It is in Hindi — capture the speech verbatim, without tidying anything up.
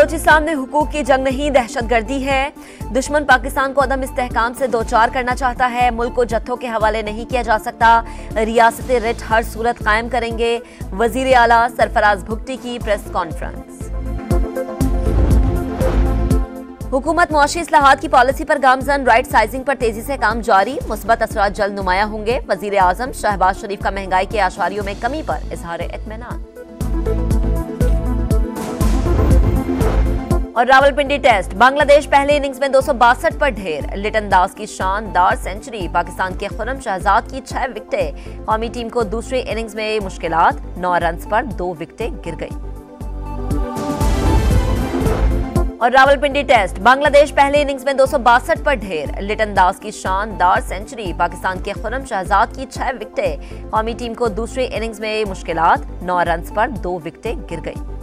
बलोचिस्तान में हुकूक की जंग नहीं, दहशतगर्दी है। दुश्मन पाकिस्तान को अदम इस्तेहकाम से दो चार करना चाहता है। मुल्क को जत्थों के हवाले नहीं किया जा सकता। रियासत रिट हर सूरत कायम करेंगे। वजीर आला सरफराज भुगटी की प्रेस कॉन्फ्रेंस। हुकूमत मुआशी इस्लाहात की पॉलिसी पर गामजन, राइट साइजिंग पर तेजी से काम जारी। मुस्बत असरात जल्द नुमाया होंगे। वजीर आजम शहबाज शरीफ का महंगाई के आशारियों में कमी पर इजहार इत्मीनान। और रावलपिंडी टेस्ट, बांग्लादेश पहले इनिंग्स में दो सौ बासठ पर ढेर। लिटन दास की शानदार सेंचुरी। पाकिस्तान के खुर्रम शहजाद की छह विकेटें। कौमी टीम को दूसरी इनिंग्स में मुश्किलात। नौ रन पर दो विकेटें गिर गई। और रावलपिंडी टेस्ट, बांग्लादेश पहले इनिंग्स में दो सौ बासठ पर ढेर। लिटन दास की शानदार सेंचुरी। पाकिस्तान के खुर्रम शहजाद की छह विकेटें। कौमी टीम को दूसरी इनिंग्स में मुश्किलात। नौ रन पर दो विकेटें गिर गई।